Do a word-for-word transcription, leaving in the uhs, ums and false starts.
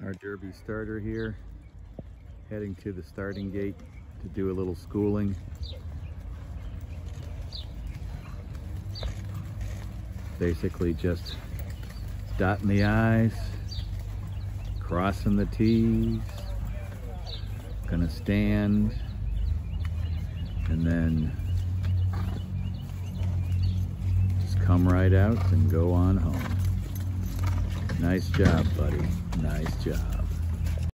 Our Derby starter here, heading to the starting gate to do a little schooling. Basically just dotting the I's, crossing the T's, gonna stand, and then just come right out and go on home. Nice job, buddy. Nice job.